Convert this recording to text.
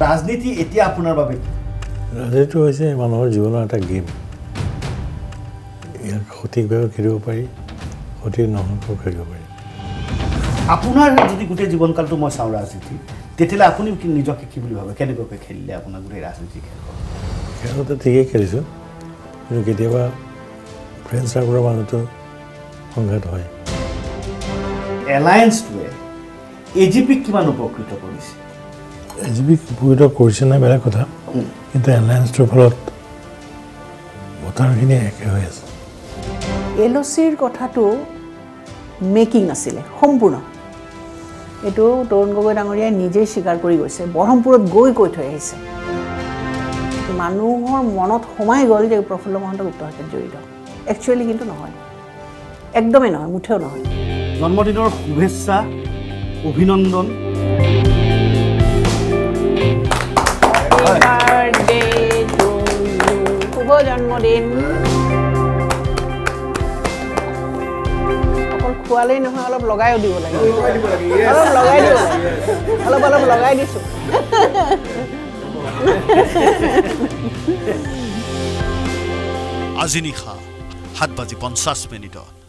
ৰাজনীতি এতিয়া আপোনাৰ বাবে ৰাজনীতি হৈছে মানুহৰ জীৱনৰ এটা গেম ইয়াক সঠিকভাৱে খেলিব পাৰি সঠিক নহ'লেও খেলিব পাৰি আপোনাৰ যদি গোটেই জীৱনকালটো মই চাওঁ ৰাজনীতি তেতিয়াহ'লে আপুনি নিজকে কি বুলি ভাবে কেনেকৈ খেলিলে আপোনাৰ গোটেই ৰাজনীতি খেলতে ঠিকেই খেলিছোঁ কিন্তু কেতিয়াবা ফ্ৰেণ্ড চাৰ্কলৰ মাজতো সংঘাত হয় এলায়েন্সটোৱে এজিপিক কিমান উপকৃত কৰিছে এজিপিক উপকৃত কৰিছে নাই বেলেগ কথা কিন্তু এলায়েন্সটোৰ ফলত ভোটাৰখিনি একে হৈ আছে এলচিৰ কথাটো মেকিং আছিলে সম্পূৰ্ণ এইটো তৰুণ গগৈ ডাঙৰীয়াই নিজেই স্বীকাৰ কৰি গৈছে বৰহমপুৰত গৈ কৈ থৈ আহিছে মানুহৰ মনত সোমাই গ'ল যে প্ৰফুল্ল মহন্ত গুপ্ত হত্যাত জড়িত একচুৱেলি কিন্তু নহয় একদমেই নহয় মুঠেও নহয় জন্মদিনৰ শুভেচ্ছা অভিনন্দন শুভ জন্মদিন অকল খোৱালেই নহয় অলপ লগাইও দিব লাগে অলপ লগাই দিব লাগে অলপ লগাই দিছোঁ আজি নিশা 7:50